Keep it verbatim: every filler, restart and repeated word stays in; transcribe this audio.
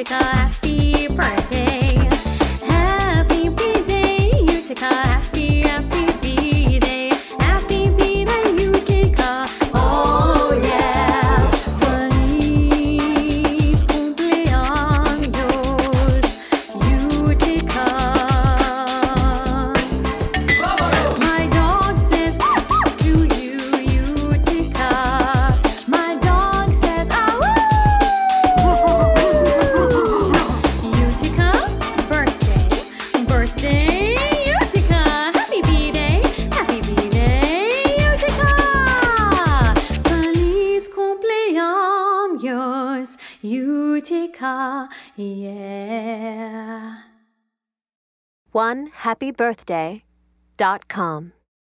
Yutika, happy birthday. Happy birthday, Yutika, happy, happy birthday. Happy birthday, Yutika. Oh yeah. Feliz cumpleaños, Yutika. My dog says to you, Yutika. My dog says, ah, Yutika, birthday, birthday, Yutika. Happy birthday, happy birthday, Yutika. Feliz cumpleaños, Yutika, yeah. one happy birthday dot com